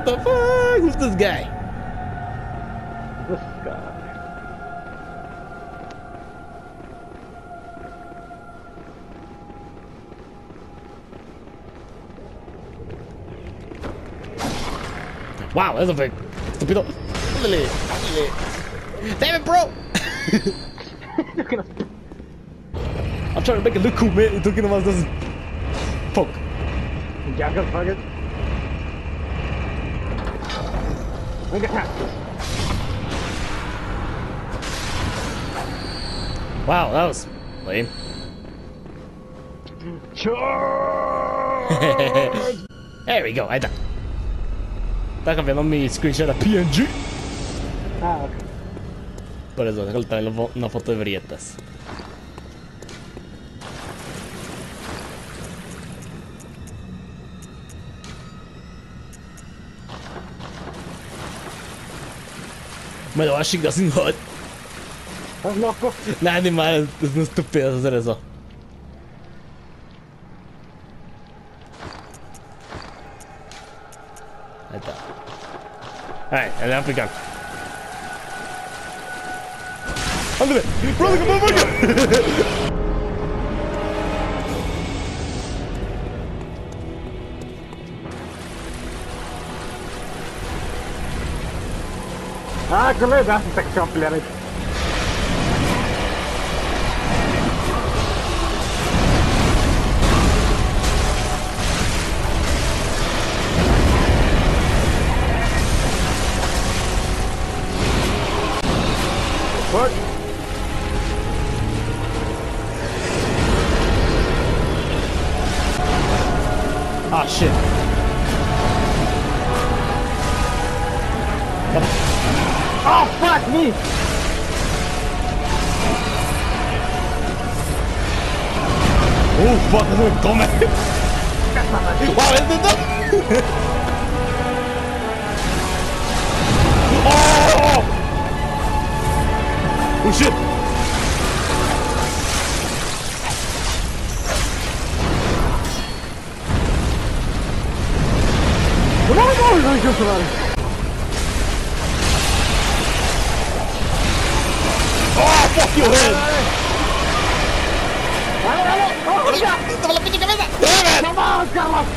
the fuck? Who's this guy? This guy. Wow, that's a big estúpido. Ándale, ándale. Damn it, bro. I'm trying to make it look cool, man. Y tú que nomás das poke. Jack of fuck it. Venga. Wow, that was lame. Charge! There we go, ahí está. Está cambiando mi screenshot a PNG. Ah, ok. Por eso, déjale también una foto de brietas. Me lo va a chingar sin hot. ¿Estás loco? Nah, ni mal, es una estupidez hacer eso. Ahí está. Alright, el africano. ¡Ándale! ¡Brother, come on, Ah, kolla där som sexualpelare. What? Ah, shit. Oh, fuck me! Fuck, no me come. Wow, ¿es esto? Oh! Oh, shit. No, no, quiero cerrar. Oh, fuck your head. Dale, dale. Oh, ya. ¡Toma la pinche cabeza! ¡Damn it! Vamos, Carlos.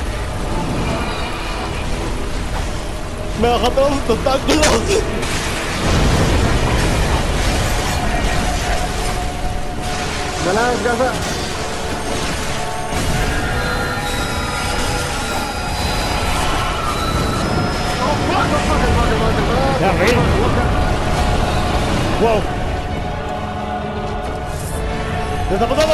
Me bajó todos los tentáculos. Dale, descansa. Ya, reí. Wow. ¡Destapó todo!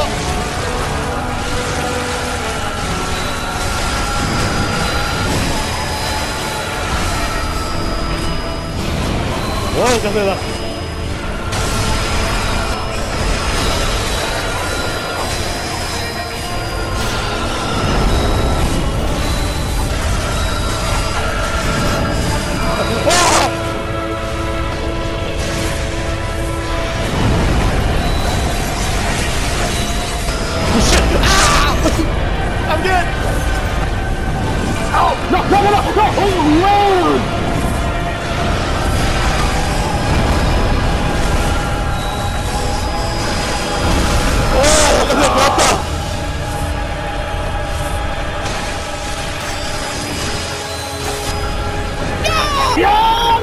¡Wow, qué se da! I'm good! Oh, no, no, no, no, no! Oh, Lord! ¡Oh, qué se trata! ¡Ya!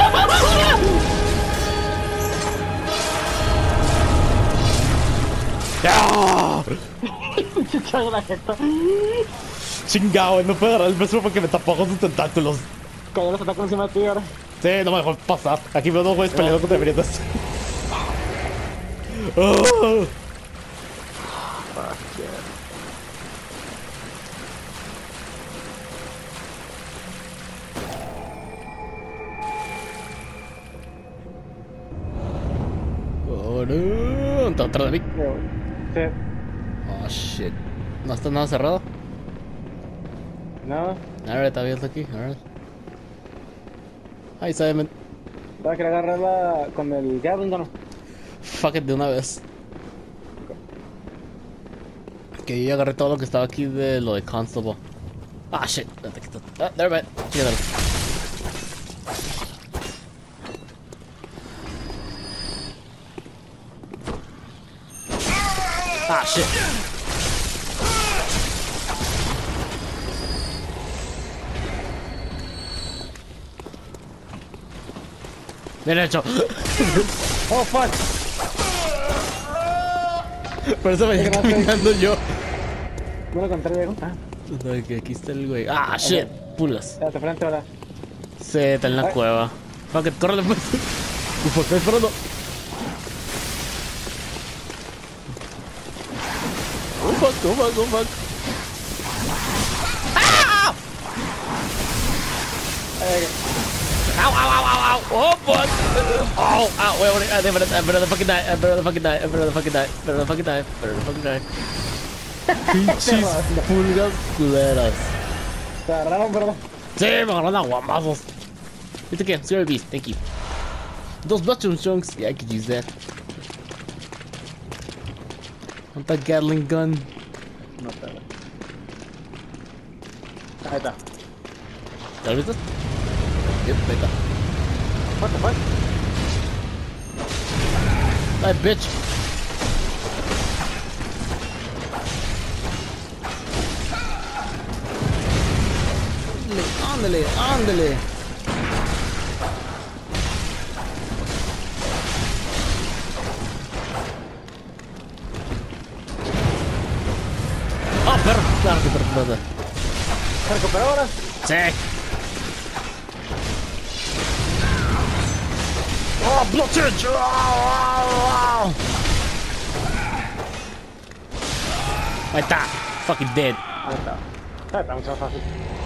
¡Ya! Se echó la jeta. Chingado, no puedo agarrar el beso porque me tapó con sus tentáculos. Cayó los atacos encima de ti ahora. Sí, no me dejó pasar. Aquí veo dos güeyes peleando contra brietas. Oh. Fuck yeah. Oh, no. ¿Está atrás de mí? Sí. Oh, shit. ¿No está nada cerrado? No. A ver, está abierto aquí. A ver. Ahí está, man. ¿Vas a querer agarrarla con el Gavin o no? Fuck it de una vez. Que yo ya agarré todo lo que estaba aquí de lo de Constable. Ah, shit. Ah, there, man. Chígatelo. Ah, shit. Bien hecho. Oh, fuck. Por eso venía caminando yo. No lo encontré, viejo. Ah, No, que aquí está el güey. Ah, shit. Pulas. ya te frente ahora. Sí, está en la Ay. cueva. Fuck it, córrele pues. Uf, estoy esperando. Oh fuck, oh fuck, oh fuck. ¡Ah! Ow, ow, ow, ow, ow. Oh fuck. Oh, ow, wait, wait. I better fucking die. I better fucking die. I better fucking die. Better fucking die. Better fucking die. Pinches pulgas culeras. Te agarraron, perdón. Sí, me agarraron a guamazos. ¿Viste qué? Zero beast, thank you. Those bloodstone chunks. Yeah, I could use that. Want that Gatling gun? No te veo. Ahí está. ¿Ya lo viste? Yep, ahí está. What the fuck? Ay, bitch. Ándale, ándale. Ah, perro. Claro que perro. ¿Se recuperó ahora? Sí. Oh, blood surge. Ahí está. Fucking dead. Ahí está. Ahí está, mucho más fácil.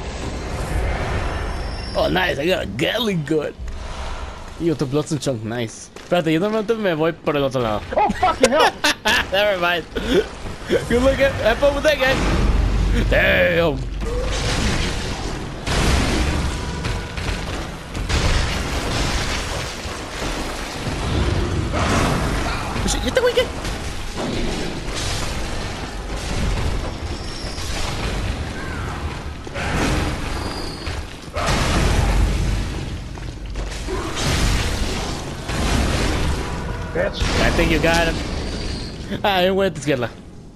Oh, nice. I got a Gatling gun. Y otro bloodstone chunk. Nice. Espérate, yo normalmente me voy por el otro lado. Oh, fucking hell! Never mind. Good look at. Have fun with that guy. Damn. ¿Y este güey qué? Bitch. I think you got him. Ah, hay un güey a tu izquierda.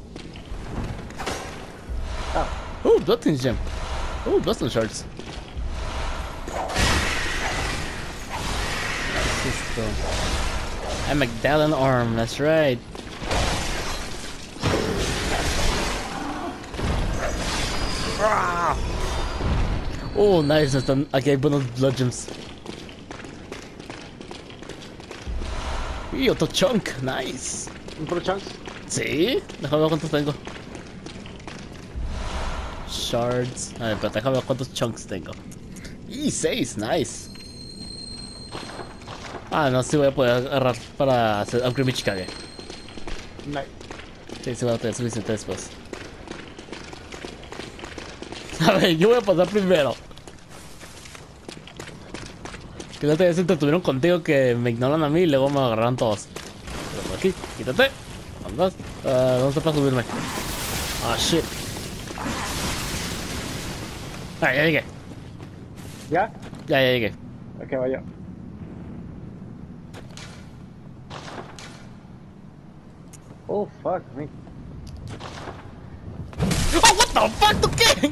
Ah, Oh, Bloodstone gem. Oh, Bloodstone shards. ¿Qué es esto? A Magdalene arm, that's right. Ah. Oh, nice. Están, aquí hay buenos blood gems. Y otro chunk, nice. un puro chunks. Sí, déjame ver cuántos tengo. Shards. A ver, pero déjame ver cuántos chunks tengo. Y 6, nice. Ah, no, sí voy a poder agarrar para hacer upgrade mi Chikage. Nice. Sí, sí voy a tener suficiente después. A ver, yo voy a pasar primero. Que la otra vez se entretuvieron contigo que me ignoran a mí y luego me agarraron todos. Pero por aquí, quítate. ¿Dónde estás? ¿Dónde está para subirme? Ah, shit. Ah, ya llegué. ¿Ya? Ya llegué. Ok, vaya. Oh, fuck me. Oh, what the fuck, ¿tú qué?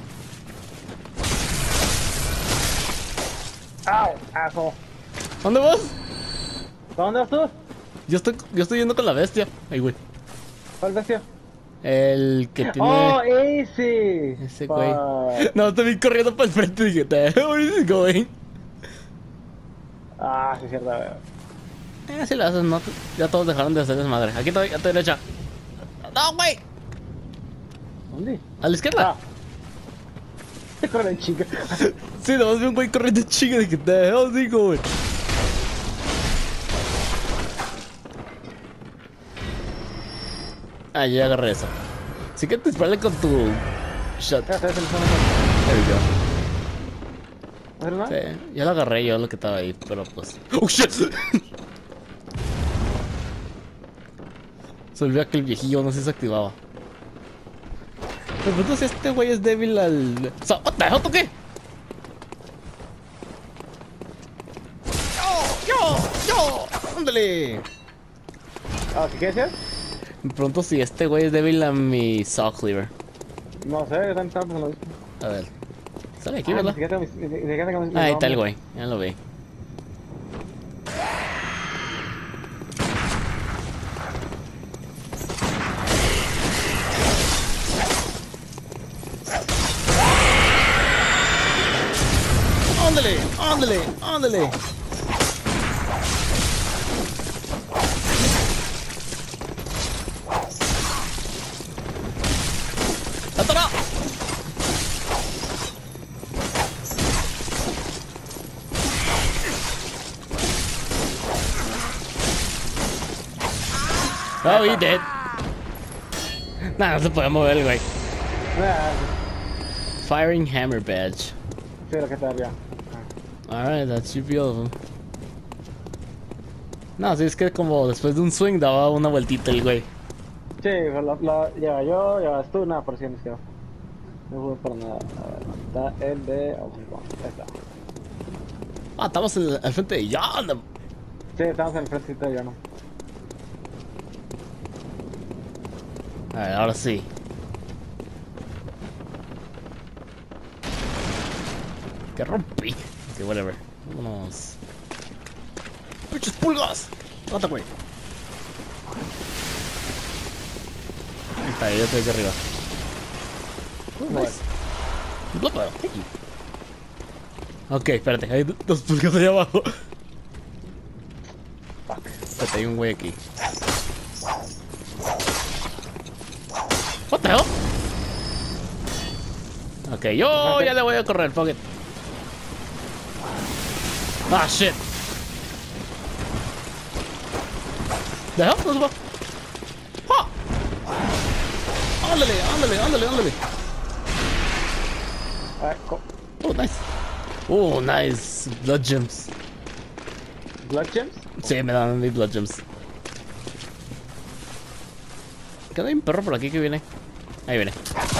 Ow, asshole. ¿Dónde vas? ¿Dónde vas tú? Yo estoy yendo con la bestia. Ay, güey. ¿Cuál bestia? El que tiene... Oh, ese. Ese Fuck. güey. No, te vi corriendo para el frente y dije, where is he going? Ah, sí, es cierto. Si lo haces, no. Ya todos dejaron de hacer desmadre. Aquí estoy, a tu derecha. No, güey. ¿Dónde? A la izquierda. Ah. Te corre de chica. Sí, nomás vi un güey corriendo chico. Dije, the hell is he going? Ah, yo ya agarré eso. Sí que te disparale con tu shot. Ya sabes, el fondo. There we go. ¿No es nada? Sí, ya lo agarré yo lo que estaba ahí, pero pues. ¡Oh shit! Se olvidó que el viejillo no se activaba. Pero pues si este güey es débil al. What the hell, ¿tú qué? ¡Yo! ¡Ándale! Ah, ¿qué quieres hacer? Me pregunto si este güey es débil a mi Saw Cleaver. No sé, están tantos en los... A ver. Sale aquí, Ah, ¿verdad? ni siquiera tengo mis... Ahí está el güey. Ya lo vi. ¡Ándale! ¡Ándale! ¡Ándale! ¡Atorado! Oh, he dead. Nah, no se puede mover el güey. Ah, Firing Hammer Badge. sí, lo que está arriba. Alright, that should be all of them. No, sí, es que como después de un swing daba una vueltita el güey. Sí, pero lleva yo, llevas tú, nada, por si nos quedó. No jugué para nada. A ver, está el de... Ahí está. Ah, estamos al frente de John. Sí, estamos en el frente de yo, ¿no? A ver, ahora sí. Que rompí. Ok, whatever. Vámonos. ¡Pinches pulgas! ¡Mata, güey! Ahí está, yo estoy aquí arriba. Nice. Blopper, thank you. Ok, espérate, hay dos pulgas allá abajo. Espérate, hay un güey aquí. What the hell? Ok, yo ya le voy a correr, fuck it. Ah, shit. The hell? ¿Dónde va? ¡Ah! Ándale, ándale, ándale, ándale. Oh, nice. Oh, nice. Blood gems. ¿Blood gems? Sí, me dan mis blood gems. Queda un perro por aquí que viene. Ahí viene.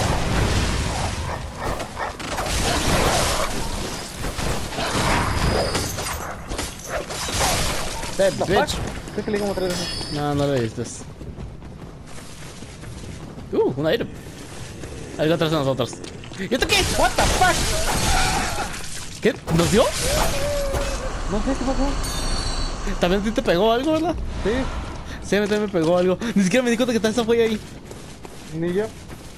That bitch. Creo que le di como 3 veces. No, no lo viste. Un item. Algo atrás de nosotros. ¿Y esto qué? What the fuck? ¿Qué? ¿Nos dio? No sé qué pasó. También a ti te pegó algo, ¿verdad? Sí, Sí, a mí también me pegó algo. Ni siquiera me di cuenta que está esa fue ahí. ni yo.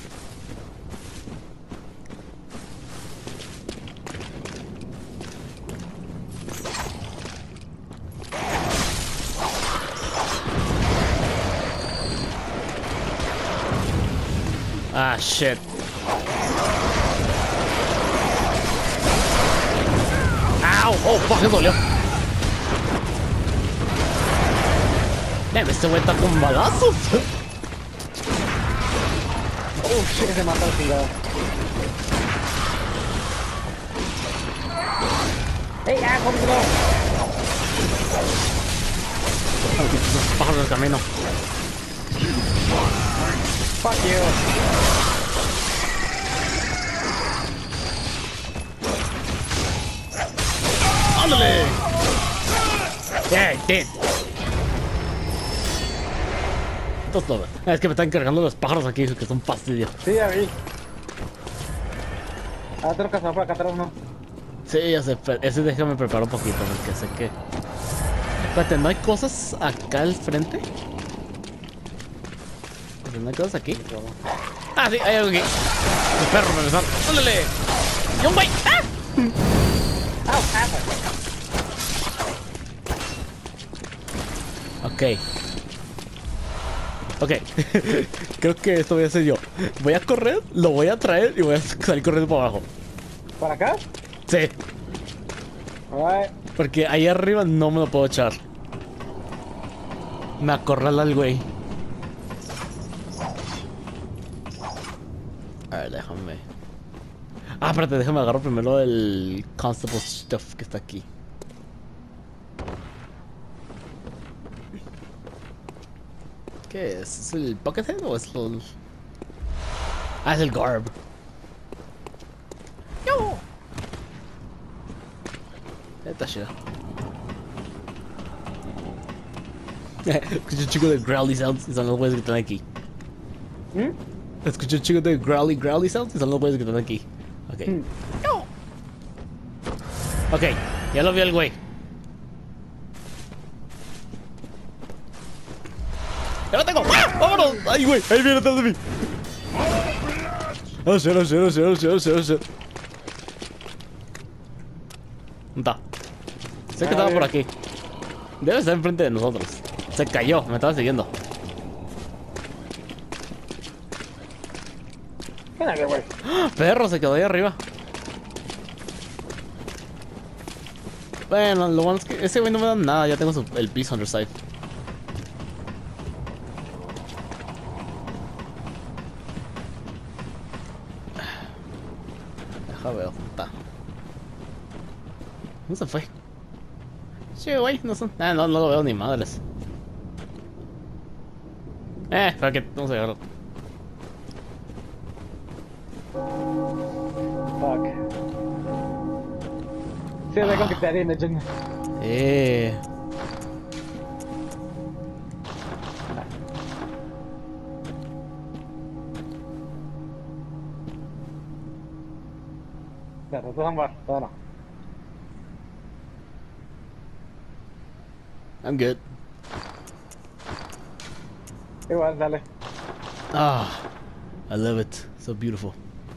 Ah, shit. ¡Au! ¡Oh, fuck! Me dolió. Damn, este güey está con balazos. Oh, shit, que se mata el chingado. ¡Ey, ah, cómo Esos pájaros del camino. Fuck you. ¡Ándale! ¡Ey, dead! Todo. Es que me están cargando los pájaros aquí, que son fastidio. Sí, ya vi. Ah, otro cazador por acá atrás, ¿no? Sí, ya sé, ese déjame preparar un poquito, porque sé que... Espérate, ¿no hay cosas acá al frente? ¿No hay cosas aquí? Ah, sí, hay algo aquí. El perro me besó. ¡Ándale! ¡Y un güey! ¡Ah! ¡Au, Ok. Ok. Creo que esto voy a hacer yo. Voy a correr, lo voy a traer y voy a salir corriendo para abajo. ¿Para acá? Sí. Alright. Porque ahí arriba no me lo puedo echar. Me acorrala el güey. A ver, déjame. Ah, espérate, déjame agarrar primero el Constable Stuff que está aquí. ¿Qué es? ¿Es el Buckethead o es el...? Ah, es el Garb. ¡Yo! Está chido. Escuché un chico de growly sounds y son los güeyes que están aquí. Escuché un chico de growly sounds y son los güeyes que están aquí. Ok. No. Ok, ya lo vio el güey. ¡Ya lo tengo! ¡Ah! ¡Vámonos! ¡Ay, güey! ¡Ahí viene atrás de mí! ¡Oh, shit, oh, shit, oh, shit, oh, shit, oh, shit, oh, shit! ¿Dónde está? Sé que estaba por aquí. Debe estar enfrente de nosotros. Se cayó, me estaba siguiendo. ¿Qué güey? Perro, se quedó ahí arriba. Bueno, lo bueno es que ese güey no me da nada. Ya tengo el piso underside. Deja ver, está. ¿Dónde se fue? Sí, güey, no son. No lo veo ni madres. Para que no se agarró. Fuck. Sí, tengo que te haré en el jungle. Ya, tú vas a no. I'm good. Igual, dale. Ah, I love it. So beautiful.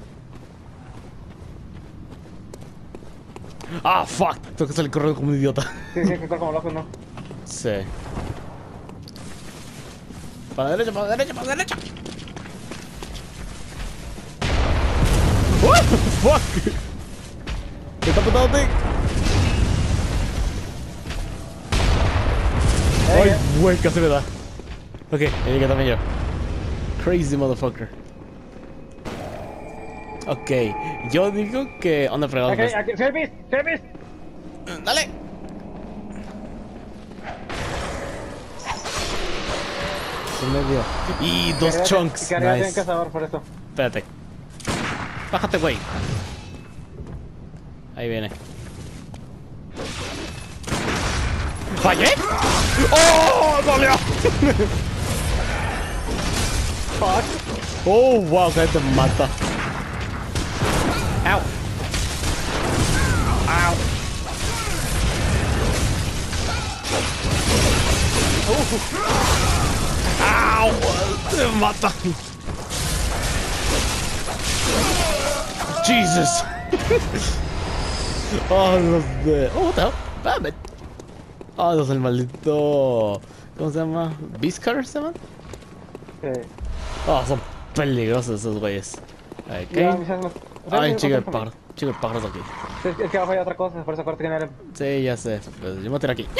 Ah, fuck. Tengo que salir corriendo como un idiota. Sí, que como loco, ¿no? Sí. Para la derecha, para la derecha, para la derecha. What the fuck? ¿Qué está pasando? Ay, güey, casi me da. Ok, ahí llegué también yo. Crazy motherfucker. Ok, yo digo que... ¿Dónde fregamos? Aquí, service. ¡Dale! Se me dio. Y dos chunks. Nice. Nice. Cazador por eso. Espérate. Bájate, güey. Ahí viene. ¿Fallé? ¡Oh! ¡Dolió! Fuck. ¡Oh, wow! Que te mata. ¡Au! ¡Au! ¡Au! ¡Te mata! Jesus! Oh, los de... Oh, what the hell? Damn it. Oh, los del maldito... ¿Cómo se llama? ¿Beastcar se llaman? Sí. Oh, son peligrosos esos güeyes. Ya, Ay, chico de pájaros. Chico de pájaros aquí. Es que abajo hay otra cosa, por esa parte que no era. Sí, ya sé. Pues yo me voy a tirar aquí.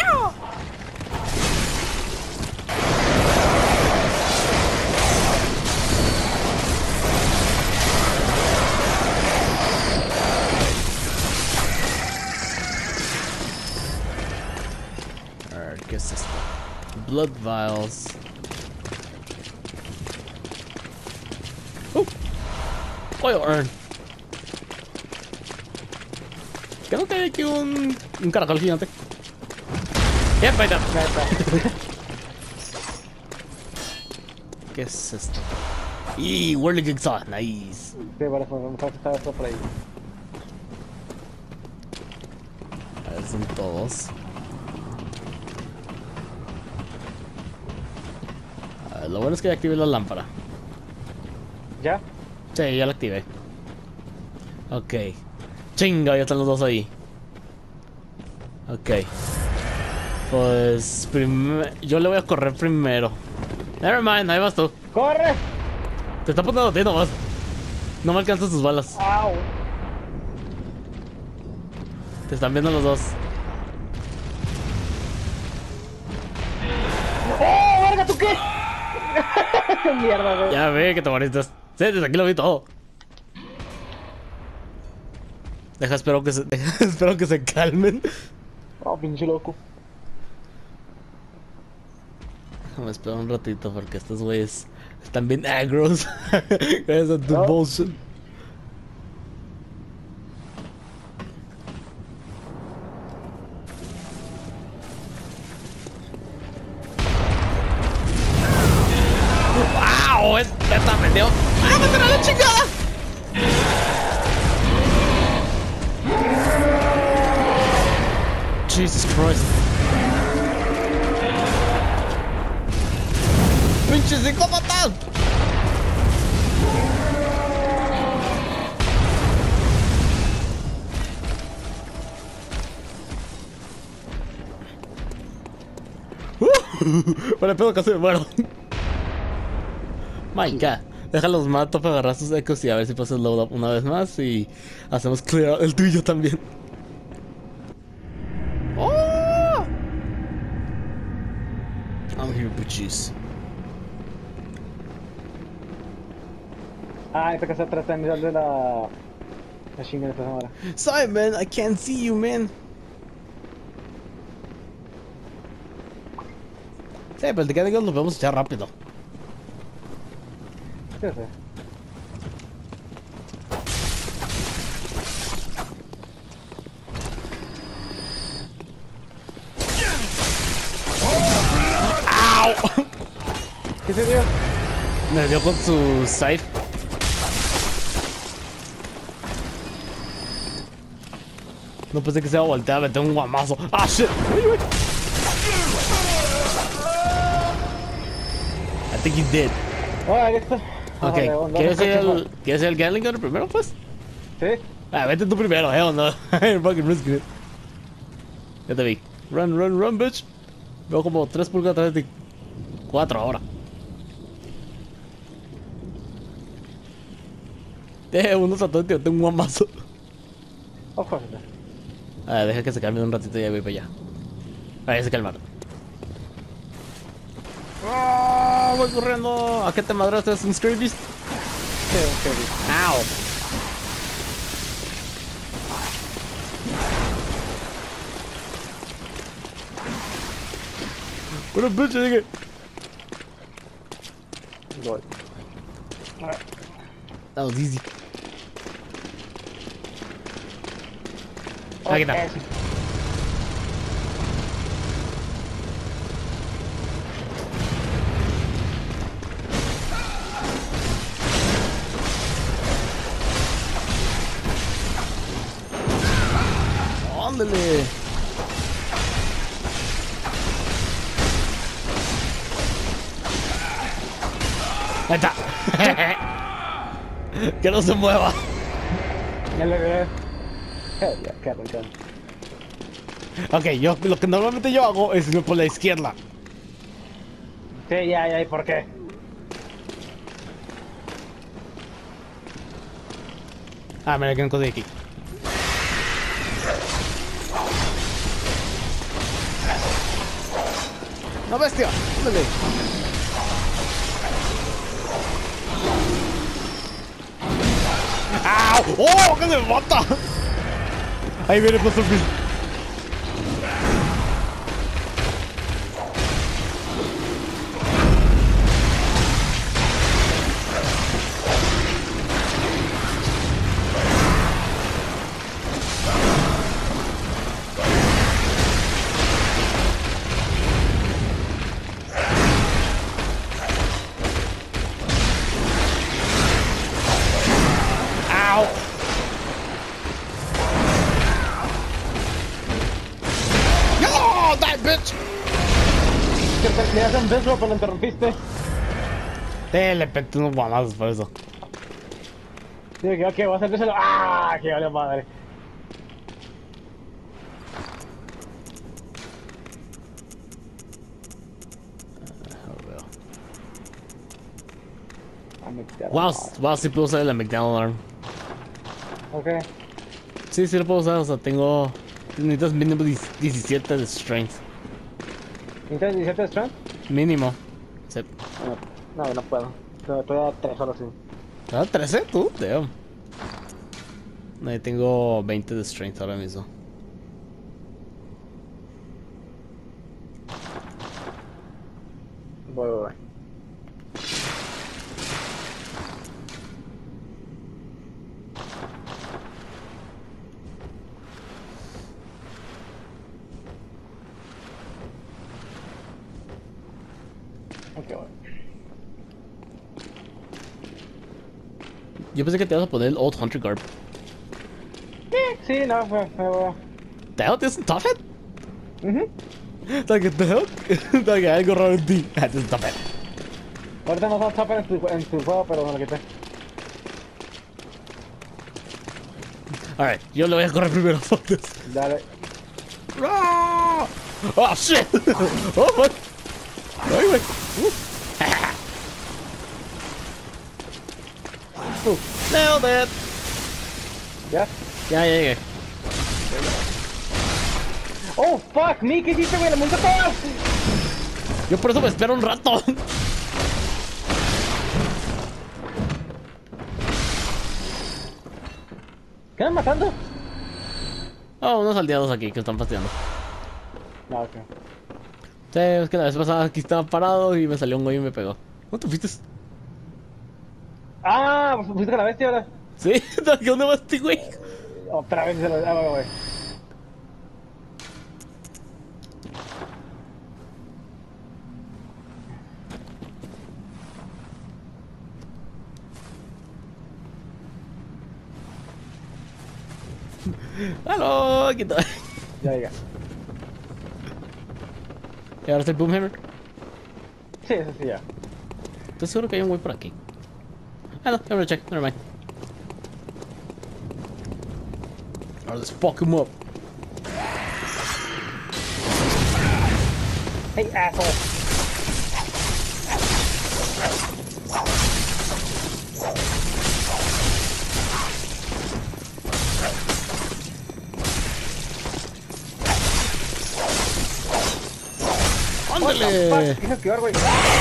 A ver, ¿qué es esto? Blood vials. Oil urn. Creo que hay aquí un caracol gigante. Yep, ahí está. ¿Qué es esto? Y Whirling Jigsaw, nice. Sí, por eso, vamos a estar esto por ahí. A ver, son todos. A ver, lo bueno es que ya activé la lámpara. ¿Ya? Sí, ya la activé. Ok. Chinga, ya están los dos ahí. Ok. Pues yo le voy a correr primero. Never mind, ahí vas tú. ¡Corre! Te está apuntando a ti nomás. No me alcanzas tus balas. ¡Au! Te están viendo los dos. ¡Oh, verga, tú qué! Mierda, güey. Ya ve que te moriste. Sí, desde aquí lo vi todo. Espero que se calmen. Oh, pinche loco. Me espero un ratito porque estos güeyes están bien agros. Gracias a tu bullshit. pendejo! ¡Ah, matar a la chingada! Jesus Christ. ¡Pinches psicópatas! Vale, pedo, casi me muero. My God. Déjalos mato para agarrar sus ecos y a ver si paso el load up una vez más y hacemos clear el tuyo también. Oh! I'm here, bitches. Ah, esta casa atrás está en el de la chinga de esta semana. Sorry, man, I can't see you, man. Sí, pero el de que digo lo vamos a echar rápido. Sí, sí. ¿Qué se dio? Me dio con su scythe. No pensé que se iba a voltear, me tengo un guamazo. Ah, shit. Uy. I think he did. Ah, listo. Ok, ¿quieres ir al Gatling Gunner primero, pues? Sí. Ah, vete tú primero, hell no. I'm fucking risking it. Ya te vi. Run, run, run, bitch. Veo como 3 pulgadas atrás de ti. 4 ahora. Unos atrás, tío, tengo un guamazo. Ojo. Deja que se calme un ratito y ya voy para allá. Ya se calmaron. ¡Oh! Voy corriendo. ¿A qué te madraste? ¿Es un Scary Beast? Sí, ok. ¡Ow! What a bitch, nigga. Voy. That was easy. Aquí está. Ándale. Ahí está. Que no se mueva. Ya le veo. Ya, qué arrancado. Ok, yo lo que normalmente yo hago es irme por la izquierda. Sí, ya, ¿y por qué? Ah, mira que encontré aquí. No, bestia. Ándale. ¡Au! ¡Oh! ¡Que se me mata! Ahí viene el Buster Beast. ¡Au! ¡No! ¡Die, bitch! Le hacen beso, pero lo interrumpiste. Le peté unos guamazos por eso. Digo que, ok, voy a hacer beso. ¡Ah! ¡Qué vale madre! Wow, sí puedo usar la McDonald Arm. Ok. Sí, sí lo puedo usar, o sea, tengo... Necesitas mínimo 17 de strength. ¿Necesitas 17 de strength? Mínimo. Sí. No, no puedo. Estoy a 3 solo así. ¿Ah, 13? ¿Tú? Damn. No, yo tengo 20 de strength ahora mismo. Voy. Ok, voy. Yo pensé que te ibas a poner el Old Hunter Garb. Sí, no, fue. The hell, tienes un top hat? Ujú. Like, the hell? Like, algo raro en ti. Ah, tienes un top hat. Ahorita no son chopper en tu juego, pero me lo quité. Alright, yo le voy a correr primero. Fuck this. Dale. Ah! Oh shit! Oh fuck! Ay, güey. Nailed it! ¿Ya? Ya llegué. Oh, fuck me, ¿qué hiciste, güey? ¡La monta todas! Yo por eso me espero un rato. ¿Qué andan matando? Oh, unos aldeados aquí que están paseando. No, ok. Sí, es que la vez pasada aquí estaba parado y me salió un güey y me pegó. ¿Dónde te fuiste? Ah, pues fuiste con la bestia ahora. Sí, ¿dónde vas este güey? Otra vez se lo. Ah, güey. ¡Aló! ¿Qué tal? Ya. ¿Y ahora es el Boomhammer? Sí, eso sí, ya. Estoy seguro que hay un güey por aquí. Ah, no, ya me lo check, never mind. Ahora let's fuck him up. Hey, asshole. ¡Ándale! Quise esquivar, güey.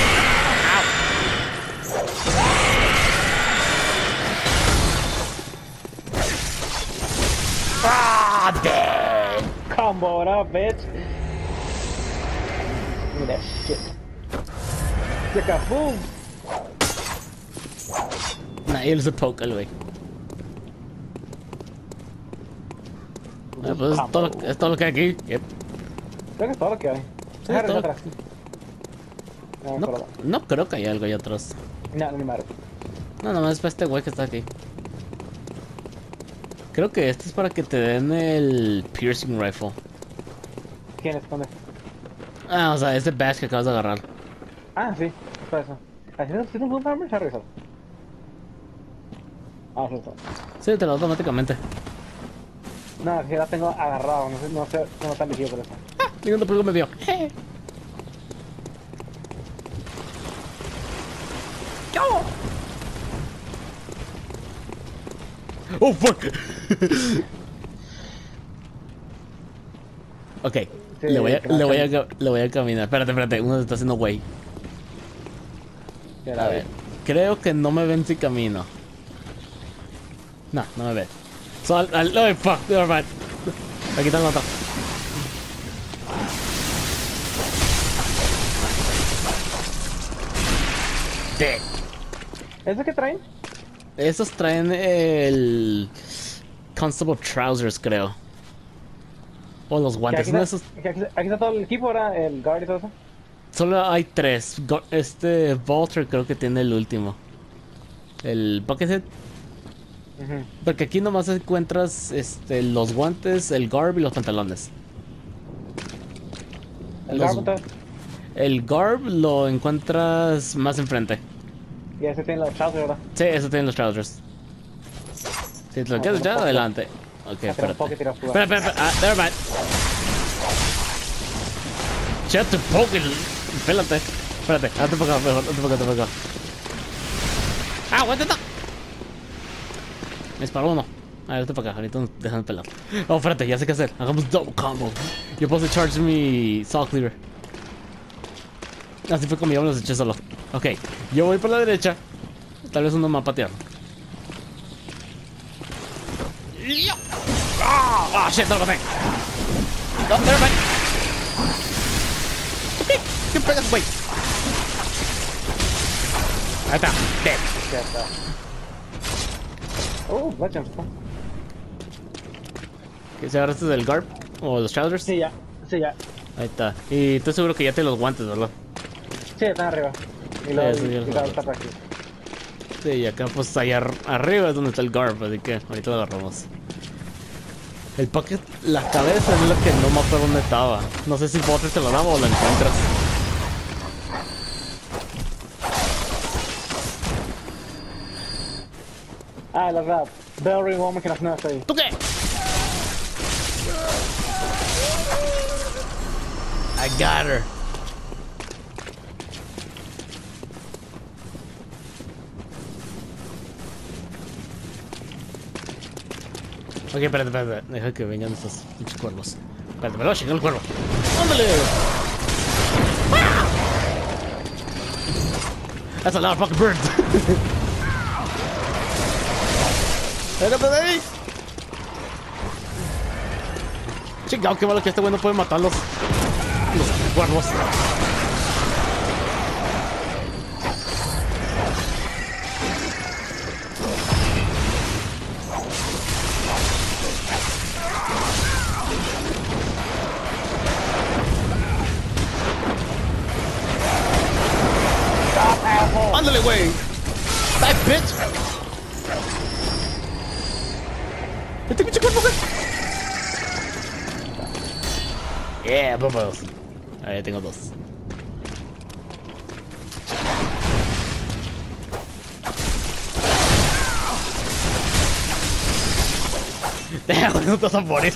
¡Ah, dead! Combo it up, bitch. Look at that shit. Like a boom. Nah, él se poke al güey. Ah, pues es todo lo que hay aquí. Yep. Creo que es todo lo que hay. Sí, Deja es todo. atrás. No, No, no, no creo que haya algo allá atrás. no, ni madre. No, nomás es para este güey que está aquí. Creo que este es para que te den el piercing rifle. ¿Quién es? ¿Dónde? Ah, o sea, ese badge que acabas de agarrar. Ah, sí, es para eso. ¿Así no tienes un farmer? Se ha revisado. Ah, sí, está. Sí, te lo da automáticamente. No, si la tengo agarrado, no sé, no tan elegido por eso. Ningún público me vio. ¡Yo! ¡Oh, fuck! Ok, Sí, le voy a caminar. Espérate, uno se está haciendo güey. A ver, creo que no me ven si camino. No, no me ven. Oh, fuck, never mind. Aquí está el otro. Dead. ¿Eso qué traen? Esos traen el Constable Trousers, creo. O los guantes, Aquí ¿no? está, Esos. aquí está todo el equipo, ¿verdad? El guard y todo eso. Solo hay tres. Este Volter creo que tiene el último. El Buckethead. Porque aquí nomás encuentras los guantes, el garb y los pantalones. El Los- guard entonces. El garb lo encuentras más enfrente. Y ese tiene los trousers, ¿verdad? Sí, eso tienen los trousers. Si te lo quieres echar, adelante. Ok, Tengo un poco espérate. tirado fuera. Espera. Ah, never mind. Shut the poke. Espérate. Hazte para acá, mejor. Hazte para acá. Ah, aguanta. Me disparó uno. A ver, hazte para acá. Ahorita nos dejan pelar. Oh, espérate, ya sé qué hacer. Hagamos double combo. Yo puedo charge mi Saw Cleaver. Así fue como yo me los eché solo. Ok, yo voy por la derecha. Tal vez uno me va a patear. Ah, shit, no lo maté. No, never mind. ¿Qué pegas, güey? Ahí está, dead. Ya está. Oh, Legends. ¿Que se agarraste del Garb? ¿O los Trousers? Sí, ya. Sí, ya. Ahí está. Y estoy seguro que ya te los guantes, ¿verdad? Sí, están arriba. Y Sí, luego eso ya lo y sé. está por aquí. Sí, y acá pues allá arriba es donde está el Garb, así que ahorita lo agarramos. El pocket, la cabeza es lo que no me acuerdo dónde estaba. No sé si Potter te lo daba o lo encuentras. Ah, la verdad. Bell Ring Woman que las nuevas ahí. ¿Tú qué? I got her. Ok, espérate. Deja que vengan estos pinches cuervos. Espérate, me lo voy a chingar el cuervo. ¡Ándale! ¡Ah! That's a lot of fucking birds. ¡Déjate de ahí! Chingado, qué malo que este güey no puede matar los cuervos. ¡Ándale, güey! ¡Die, bitch! ¡Este pinche cuerpo, güey! Yeah, bubbles. Ahí ya tengo dos. Damn, no te vas a morir.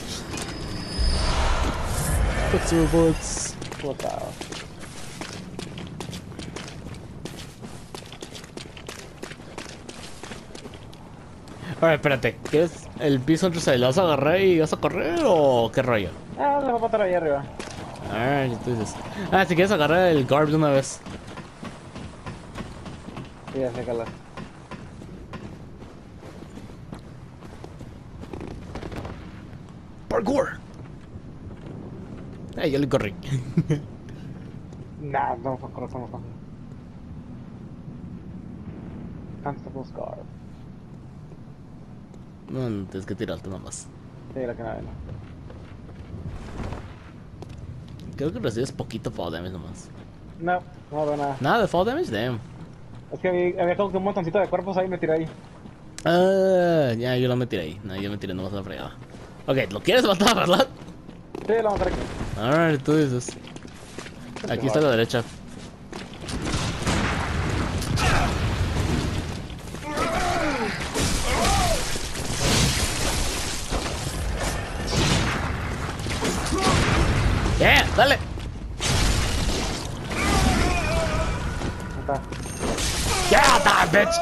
What's your boots? Botado. A ver, espérate. ¿Quieres el piso entre se lo vas a agarrar y vas a correr o qué rollo? Ah, le voy a matar ahí arriba. Alright, entonces. Ah, si quieres agarrar el Garb de una vez. Sí, ya sé, Carla. Parkour. Yo le corrí. Nah, no, corre. Constable Scar. No, tienes que tirarte nomás. Sí, la que nada. Creo que recibes poquito fall damage nomás. No veo nada. Nada de fall damage, damn. Es que había como que un montoncito de cuerpos ahí y me tiré ahí. Ah, ya, yo lo metí ahí. No, yo me tiré nomás a la fregada. Ok, ¿lo quieres matar, verdad? Sí, lo vamos a matar aquí. Alright, tú dices. Aquí está a la derecha. Yeah, dale. Ahí está. Yeah, that bitch.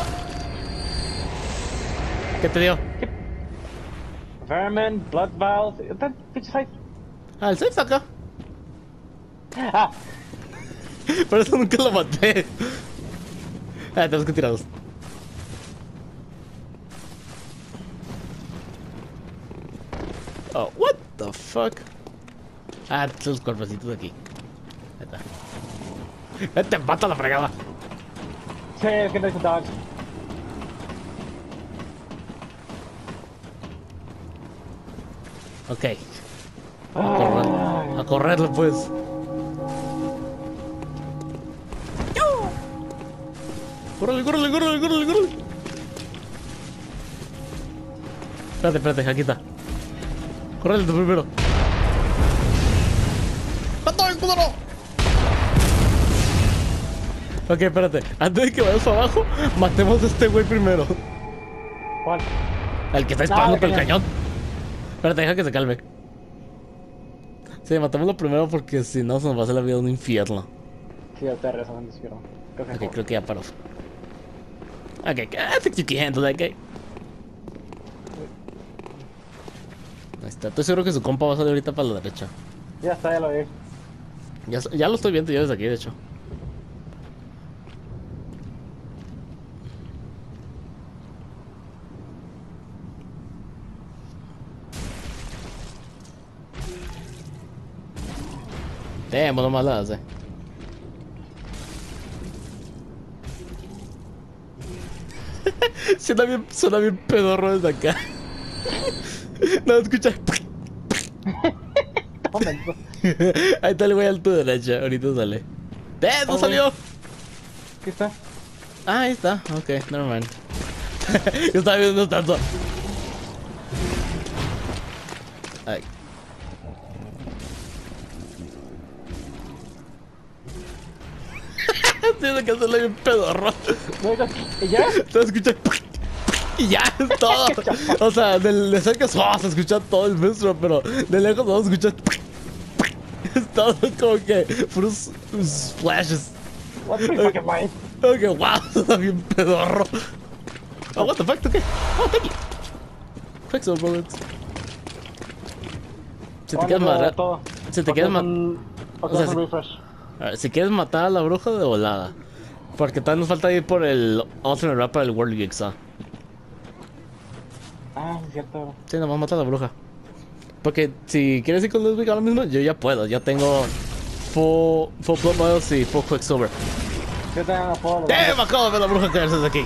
¿Qué te dio? Vermin, Blood Vials. ¿Está pinche site? Ah, el safe está acá. Ah, Por eso nunca lo maté. Ah, tenemos que tirarlos. Oh, what the fuck? Ah, los cuerpecitos aquí. Ahí está. Te mata la fregada. sí, es que no hizo dodge. Ok. A correrlo, pues. Córrele. Espérate, aquí está. Córrele tú primero. ¡Mató el culero! Ok, espérate. Antes de que vayas para abajo, matemos a este güey primero. ¿Cuál? Al que está disparando el por el cañón. cañón. Espérate, deja que se calme. Sí, matémoslo primero porque si no se nos va a hacer la vida un infierno. Sí, ahorita regresamos, espero. Ok, creo que ya paró. Ok, I think you can handle that guy. Ahí está, estoy seguro que su compa va a salir ahorita para la derecha. Ya está, ya lo vi. Ya lo estoy viendo yo desde aquí, de hecho. No más la hace. Suena bien pedorro desde acá. No, escucha. Momento. Ahí está el güey al tu derecha, ahorita sale. ¡No salió! ¿Qué está? Ah, ahí está. Ok, never mind. Yo estaba viendo tanto. Ay. Tiene que hacerle bien pedorro. ¿Y ya? Se escucha. Y ya es todo. O sea, de cerca se escucha todo el monstruo, pero de lejos no se escucha. Es todo como que puros flashes. What's pretty fucking fine. Ok, wow, está bien pedorro. Oh, what the fuck, ¿tú qué? Oh, thank you. Quicksilver bullets. Si te quieres matar. Todo. Si te quieres matar. O sea, sea, si- refresh. A ver, si quieres matar a la bruja de volada. Porque todavía nos falta ir por el alternate rap para el World Jigsaw. Ah, es cierto. Sí, nomás mata a la bruja. Porque si quieres ir con Ludwig ahora mismo, yo ya puedo. Ya tengo full blood boils y full Quicksilver. Yo te hago fuego. ¡Damn! Acabo de ver la bruja caerse desde aquí.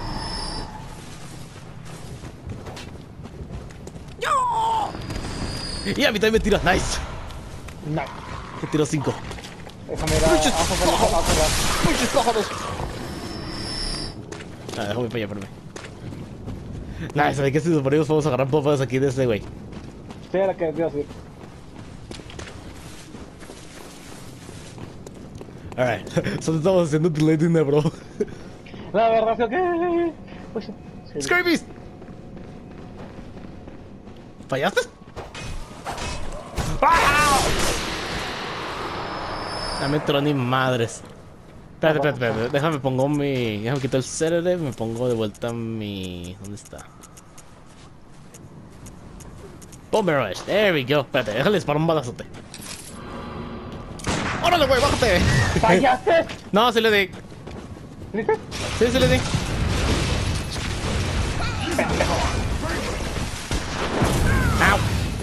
Y a mí también me tira. Nice. No. Me tiró 5. Déjame ir a hacer. ¡Muchos pájaros! Ah, déjame para allá, espérame. Nah, ¿sabes qué? Si nos ponemos vamos a agarrar pompas aquí de este güey. Sí, era que Dios, sí. Alright, solo estamos haciendo delay dinner, bro. La verdad es que... Uy, sí. Scary Beast. ¿Fallaste? ¡Ah! No me entró ni madres. Espérate. Déjame pongo mi... Déjame quitar el sedative. Me pongo de vuelta mi... ¿Dónde está? Bomber Rush. There we go. Espérate, déjale disparar un balazote. ¡Órale, güey! ¡Bájate! ¡Fallaste! No, sí le di. ¿Viste? Sí le di. ¡Au!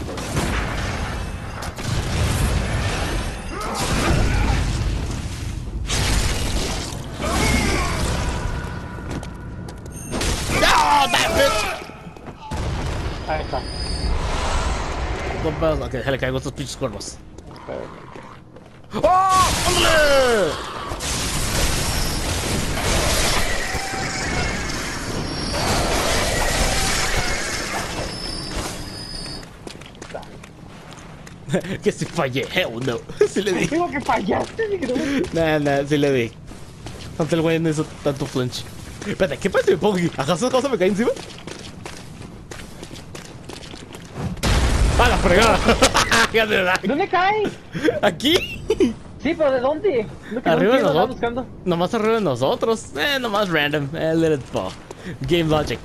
¡No! ¡That bitch! Ahí está. Ok, déjale caigo estos pinches cuervos. ¡Oh! ¡Ándale! Que si fallé, hell no. Sí le di. Digo que fallaste, mi creo. Nah, sí le di. Antes el güey no hizo tanto flinch. Espérate, ¿qué pasa si me pongo aquí? ¿Acaso esa cosa me cae encima? ¡A la fregada! Ya te da. ¿Dónde cae? ¿Aquí? Sí, pero ¿de dónde? Lo que Arriba de no entiendo, andaba nosotros. buscando. Nomás arriba de nosotros. Nomás random. Let it fall. Game logic.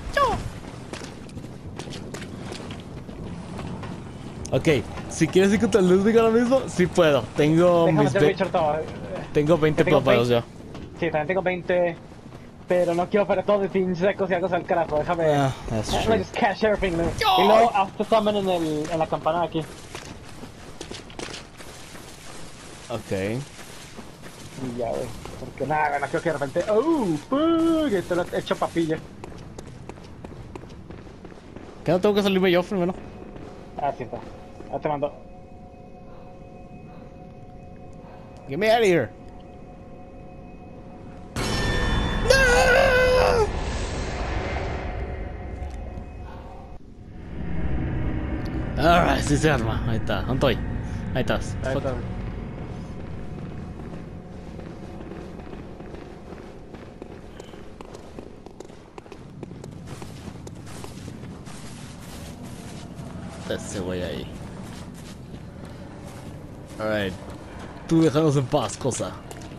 Ok, si quieres ir contra Ludwig ahora mismo, sí puedo. Tengo Déjame mis hacer Richard todo. tengo 20 tengo papados ya. Sí, también tengo 20. Pero no quiero hacer todo de pinches secos y algo al carajo. Déjame. That's Déjame true. just cash everything. Man. Y luego haz tu summon en la campana aquí. Ok. Y ya, güey. Porque nada, no quiero que de repente. ¡Fuck! Esto lo he hecho papilla. ¿Qué no tengo que salirme yo primero? Ah, sí está. Ahí te mando. Get me out of here. No! Alright, sí se arma. Ahí está. ¿Dónde estoy? Ahí estás. Ahí Fuck. está. Ese güey ahí. Alright. Tú déjanos en paz, cosa.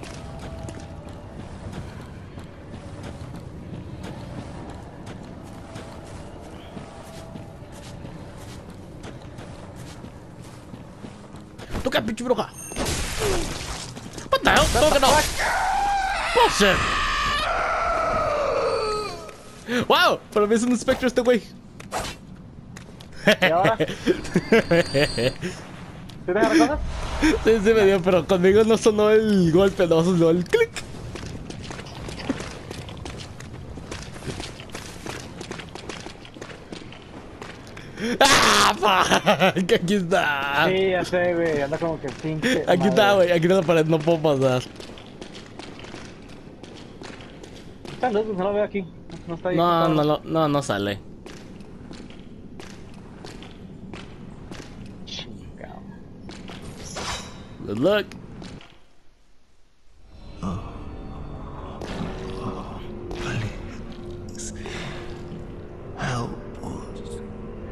¿Tú qué, pinche bruja? What the hell? ¿Cómo que no? Bullshit. Wow, para mí es un espectro este güey. ¿Y ahora? ¿Sí te agarras cosas? Sí, me dio, pero conmigo no sonó el golpe, no sonó el click. ¡Ah, fuck! Aquí está. Sí, ya sé, güey. Anda como que pinche. Aquí está, güey. Aquí en la pared no puedo pasar. Está lejos, no lo veo aquí. No está ahí. No sale. Chingado. Good luck. Please help us.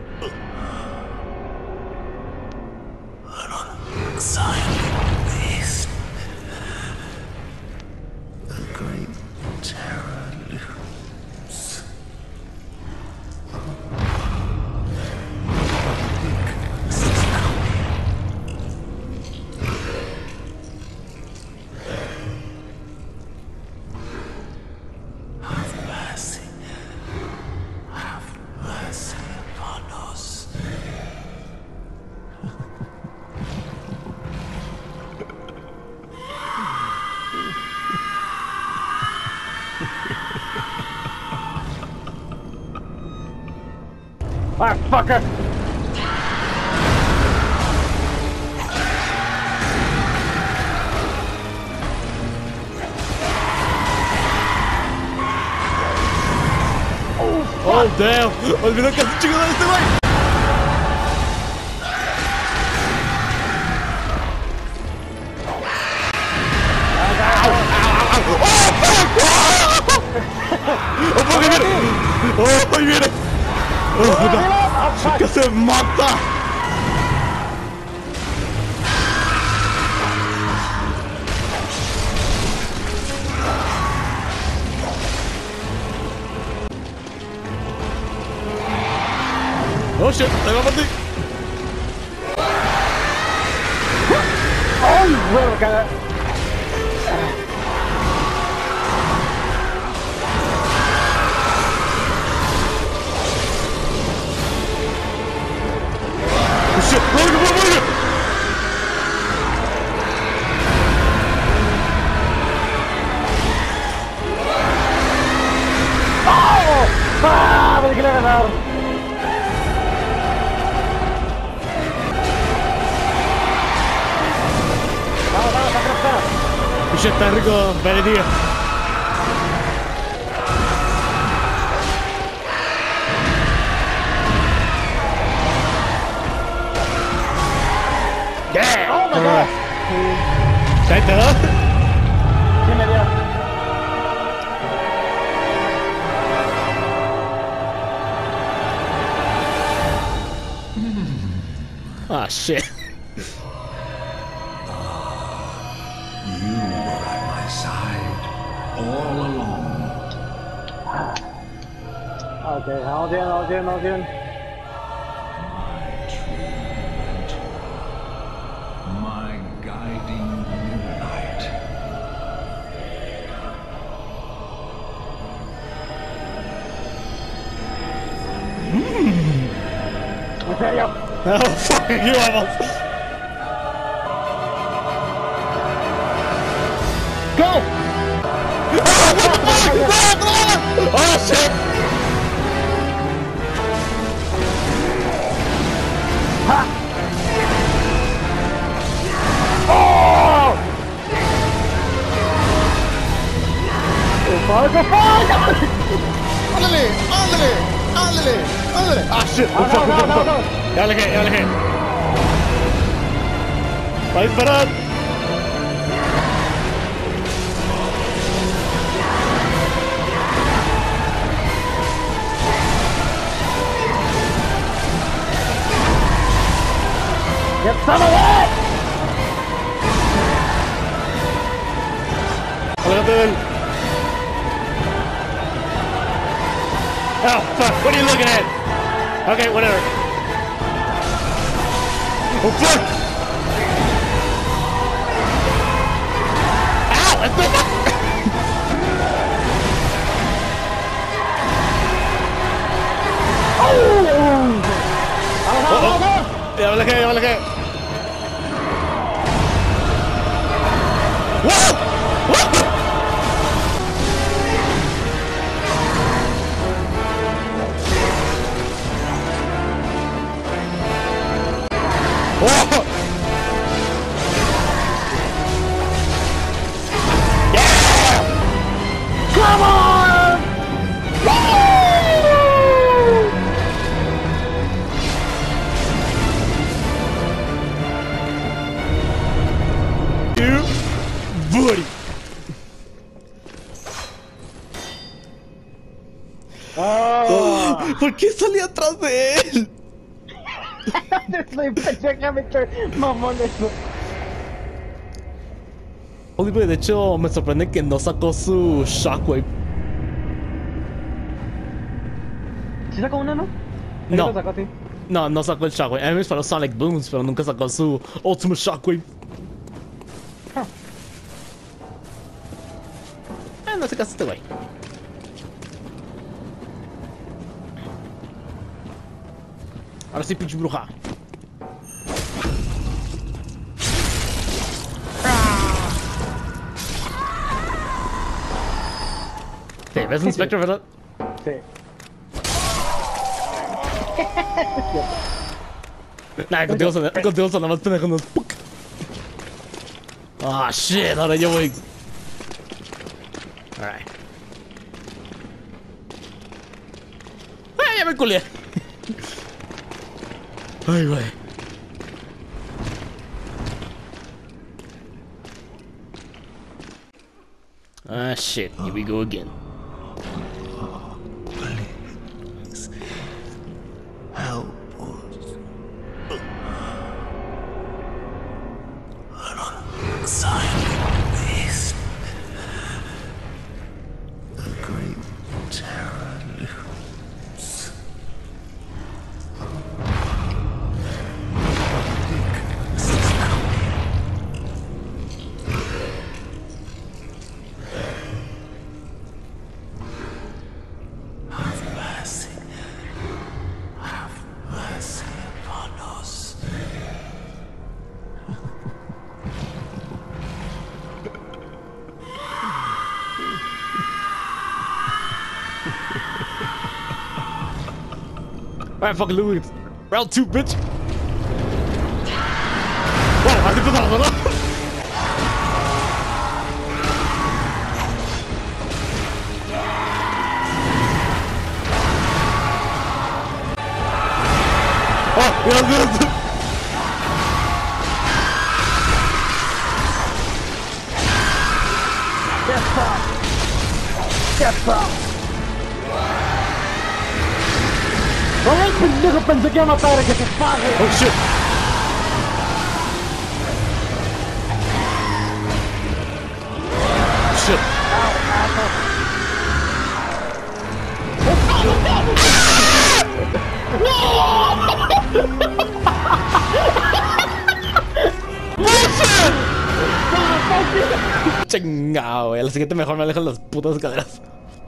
An unsightly beast. The great terror looms. Have mercy. Have mercy upon us. Ah, fucker! Oh, damn. Olvidó que hace chingada este güey. ¡Oh, porque viene! ¡Oh, ahí viene! ¡Oh, que se mata! Oh shit, te va a partir. ¡Ay, huevo, cara! Oh shit, muévete. ¡Ah! Me quiero ganar. Vamos, acá. Oh shit, está rico, Benedía. Yeah! ¡Oh, my God! ¿Ahí te da? Sí, me dio. Ah, shit. You were at my side all along. Ok, vamos bien. My treatment. My guiding moonlight. ¿En serio? Oh, fuck, aquí vamos. ¡Go! Oh, shit. ¡Oh! Ándale. Ah, shit. Oh, fuck. No. Ya le dejé. Va a disparar. ¡Get some of that! Aléjate de él. Oh, fuck. What are you looking at? Okay, whatever. Oh, fuck. Ow, that's the fuck. Ya me alejé. ¡Wow! ¡Oh! ¡Yeah! ¡Come on! buddy. ¡Oh! ¿Por qué salí atrás de él? Soy perfectamente mamón eso. Oliver, de hecho, me sorprende que no sacó su Shockwave. ¿Sí sacó una, no? No. ¿Lo sacó a ti? No, no sacó el Shockwave. A mí me disparó Sonic Booms, pero nunca sacó su Ultimate Shockwave. No sé qué hace este güey. Ahora sí, pinche bruja. Sí, ves un Spectre, ¿verdad? Sí. Nah, contigo son nada más pendejos. No. Ah, shit, ahora yo voy. Alright. Ah, ya me culié. Ay, güey. Ah, shit, here we go again. Please. Help us. An unsightly beast. The great terror looms. This is coming. Have mercy. Have mercy upon us. Alright, fucking Louis. Round 2, bitch. Wow, así pasamos, ¿no? Oh, mira. ¡Ay, pendejo! Pensé que iba a matar a que se pague. Oh, shit. Shit. Chingado, güey. A la siguiente mejor me alejan las putas escaleras.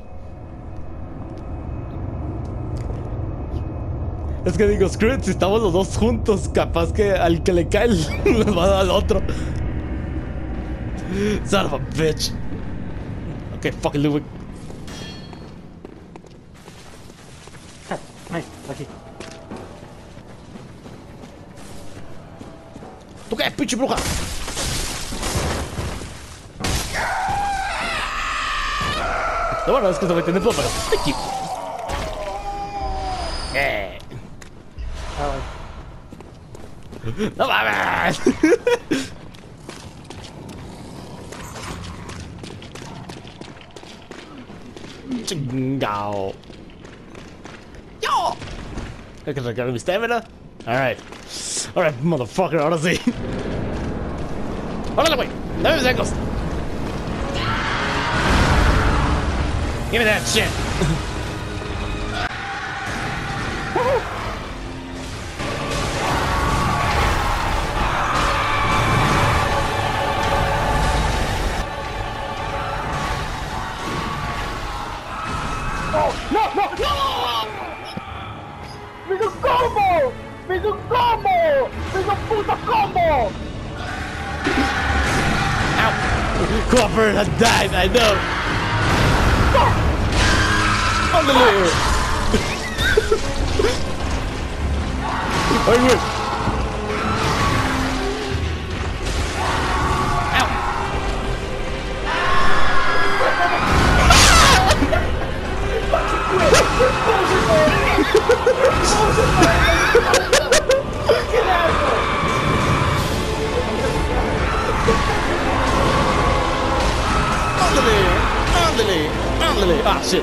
Es que digo, screw it, si estamos los dos juntos, capaz que al que le cae les va a dar al otro. Son of a bitch. Ok, fucking Ludwig. Ay, aquí. ¿Tú qué, pinche bruja? No, bueno, es que se me entiende todo, pero thank you. No mames. Chingao. Yo. Hay que recargar mi stamina. Alright. Alright, motherfucker, ahora sí. Órale, güey. Dame mis ecos. Give me that shit. ¡Hizo combo! ¡Hizo combo! ¡Hizo puto combo! Ow! Copper has died, I know. Ándale. Ay, güey. Ándale. Ah, shit.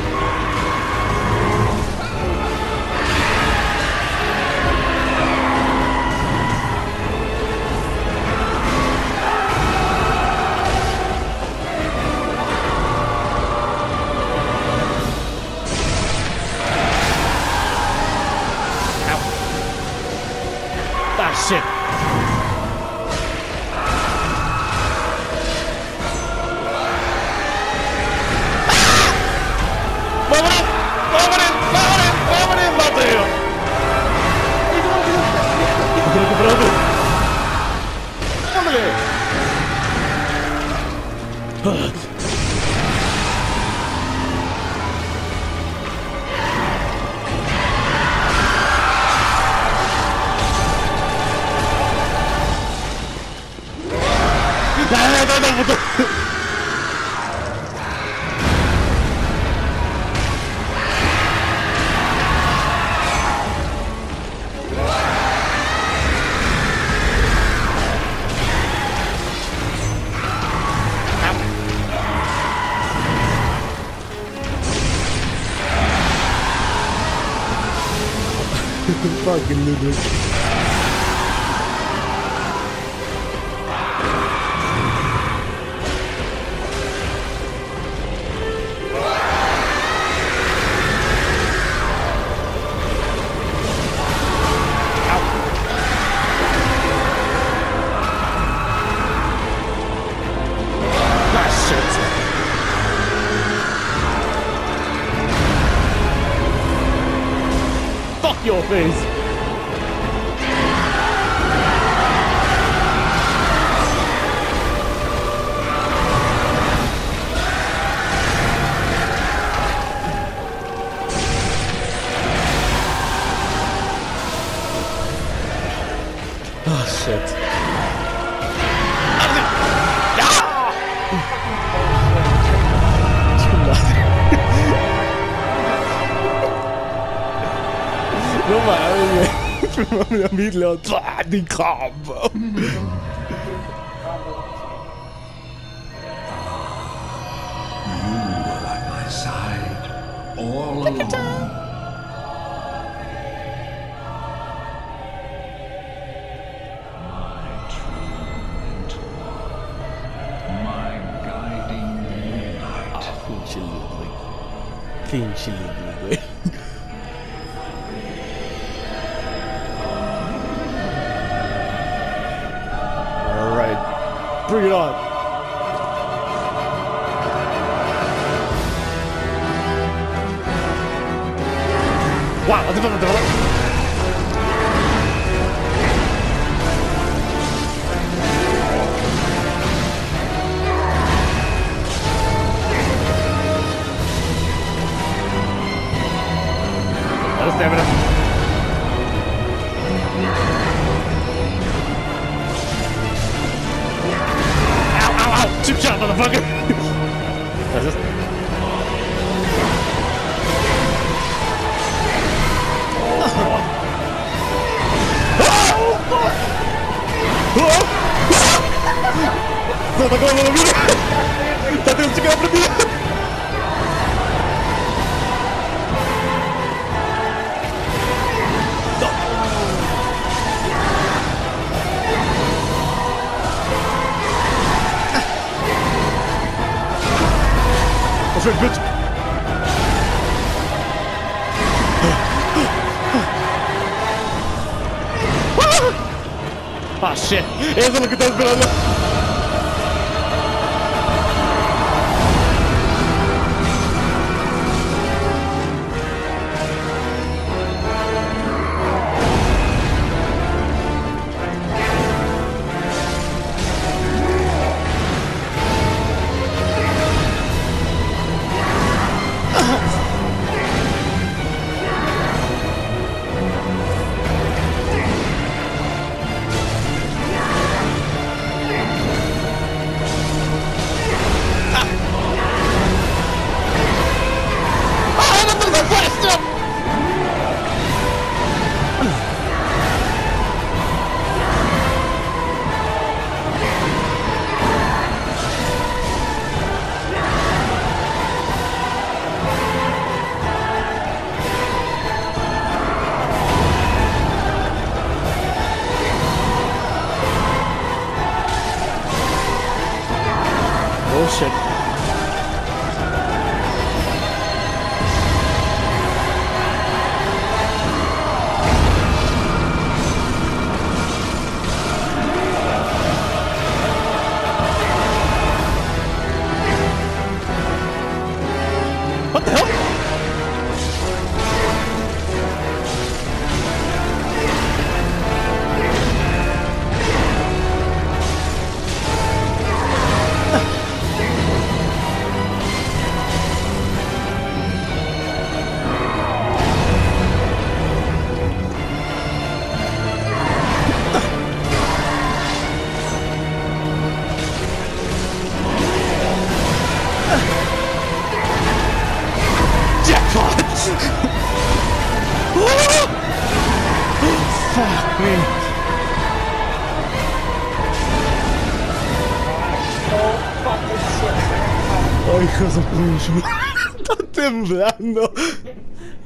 Shit. ¡Vámonos, Mateo! ¡Ándale! No. Fucking idiot. Fuck your face! Oh shit. No mames, güey. A mí lo di combo. You were at my side all along. My true mentor, my guiding light. Pinche Ludwig. Pinche Ludwig, güey. Alright. Bring it on. Wow, what the fuck? Stamina. Ow, ow, ow! Chip shot, motherfucker! That's it. No, tá com a vida! Tá tendo que chegar pra mim! That's right, bitch! Ah, shit! Eso es lo que estaba esperando. Oh shit. What the hell? Fuck me. Ay, hijos de puta. Está temblando.